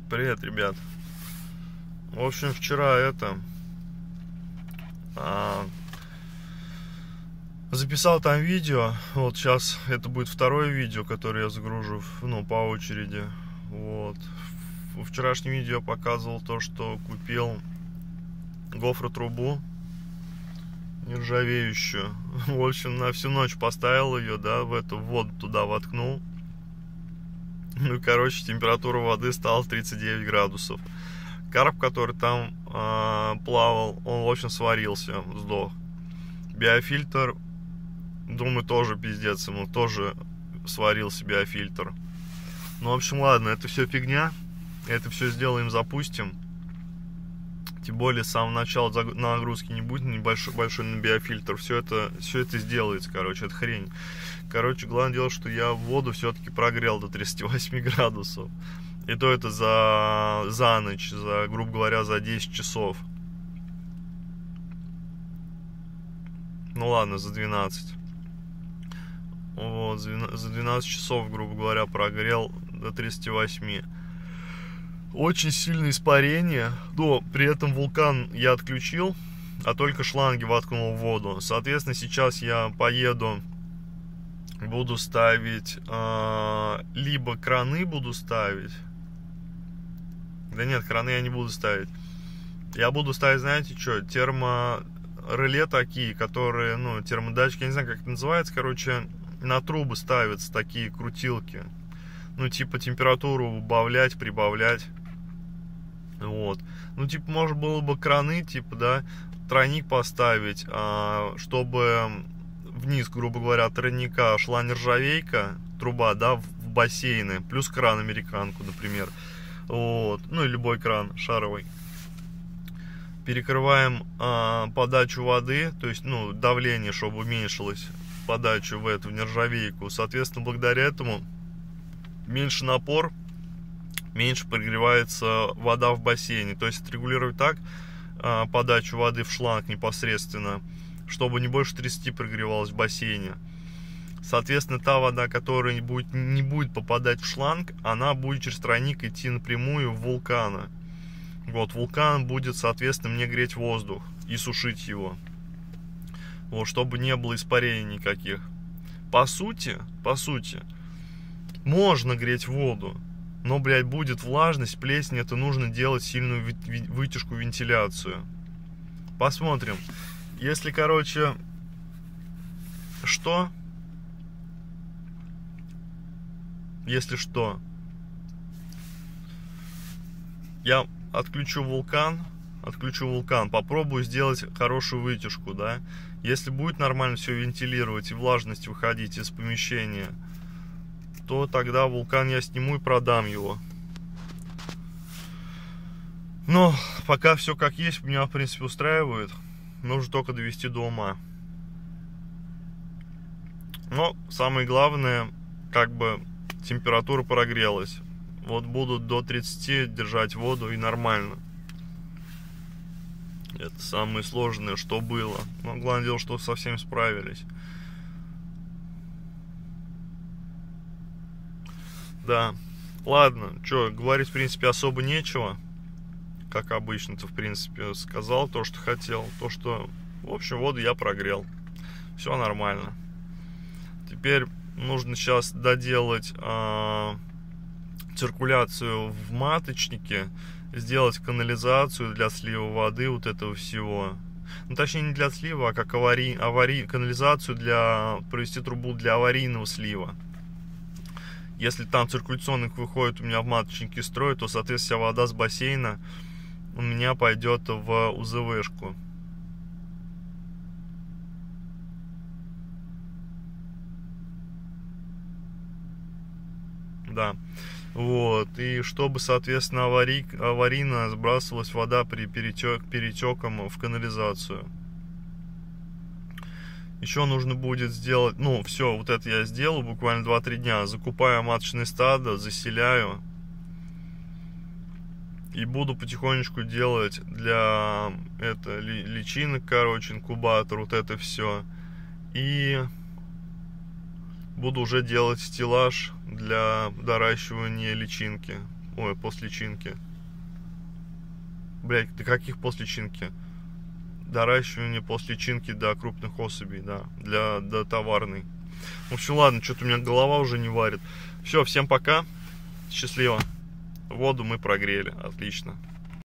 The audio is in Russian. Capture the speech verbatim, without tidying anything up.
Привет, ребят. В общем, вчера это а, записал там видео. Вот сейчас это будет второе видео, которое я загружу, ну, по очереди. Вот. В вчерашнем видео я показывал то, что купил гофротрубу нержавеющую. В общем, на всю ночь поставил ее, да, в эту воду туда воткнул. Ну, короче, температура воды стала тридцать девять градусов. Карп, который там э, плавал, он, в общем, сварился, сдох. Биофильтр, думаю, тоже пиздец, ему тоже сварился биофильтр. Ну, в общем, ладно, это все фигня. Это все сделаем, запустим. Тем более, с самого начала нагрузки не будет небольшой большой на биофильтр. Все это, все это сделается, короче, это хрень. Короче, главное дело, что я воду все-таки прогрел до тридцати восьми градусов. И то это за, за ночь, за, грубо говоря, за десять часов. Ну ладно, за двенадцать. Вот, за двенадцать часов, грубо говоря, прогрел до тридцати восьми. Очень сильное испарение, но при этом вулкан я отключил, а только шланги воткнул в воду. Соответственно, сейчас я поеду, буду ставить, э, либо краны буду ставить. Да нет, краны я не буду ставить. Я буду ставить, знаете что, термореле такие, которые, ну, термодатчики, я не знаю, как это называется, короче, на трубы ставятся такие крутилки. Ну, типа, температуру убавлять, прибавлять. Вот. Ну, типа, можно было бы краны, типа, да, тройник поставить, а, чтобы вниз, грубо говоря, от тройника шла нержавейка, труба, да, в бассейны, плюс кран американку, например. Вот. Ну, и любой кран шаровый. Перекрываем а, подачу воды, то есть, ну, давление, чтобы уменьшилось, подачу в эту нержавейку. Соответственно, благодаря этому меньше напор, меньше прогревается вода в бассейне. То есть отрегулировать так а, подачу воды в шланг непосредственно, чтобы не больше тридцати прогревалась в бассейне. Соответственно, та вода, которая не будет, не будет попадать в шланг, она будет через тройник идти напрямую в вулкана. Вот, вулкан будет, соответственно, мне греть воздух и сушить его. Вот, чтобы не было испарений никаких. По сути, по сути, можно греть воду, но, блядь, будет влажность, плесень, это нужно делать сильную вытяжку, вентиляцию. Посмотрим. Если, короче, что? Если что, я отключу вулкан, отключу вулкан, попробую сделать хорошую вытяжку, да. Если будет нормально все вентилировать и влажность выходить из помещения, то тогда вулкан я сниму и продам его. Но пока все как есть, меня, в принципе, устраивает. Нужно только довести до ума. Но самое главное, как бы, температура прогрелась. Вот будут до тридцати держать воду, и нормально. Это самое сложное, что было. Но главное дело, что со всем справились. Да. Ладно, что, говорить, в принципе, особо нечего. Как обычно-то, в принципе, сказал то, что хотел. То, что, в общем, воду я прогрел. Все нормально. Теперь нужно сейчас доделать э, циркуляцию в маточнике, сделать канализацию для слива воды, вот этого всего. Ну, точнее, не для слива, а как аварий, аварий, канализацию для, провести трубу для аварийного слива. Если там циркуляционных выходит у меня в маточнике строй, то, соответственно, вода с бассейна у меня пойдет в УЗВшку. Да. Вот. И чтобы, соответственно, аварий, аварийно сбрасывалась вода при перетек, перетеком в канализацию. Еще нужно будет сделать, ну, все, вот это я сделал буквально два-три дня. Закупаю маточное стадо, заселяю. И буду потихонечку делать для это, личинок, короче, инкубатор, вот это все. И буду уже делать стеллаж для доращивания личинки. Ой, после чинки. Блять, до каких после чинки? Доращивание после чинки до крупных особей, да. Для до товарной. В общем, ладно, что-то у меня голова уже не варит. Все, всем пока. Счастливо. Воду мы прогрели. Отлично.